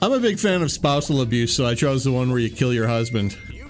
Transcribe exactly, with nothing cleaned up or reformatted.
I'm a big fan of spousal abuse, so I chose the one where you kill your husband.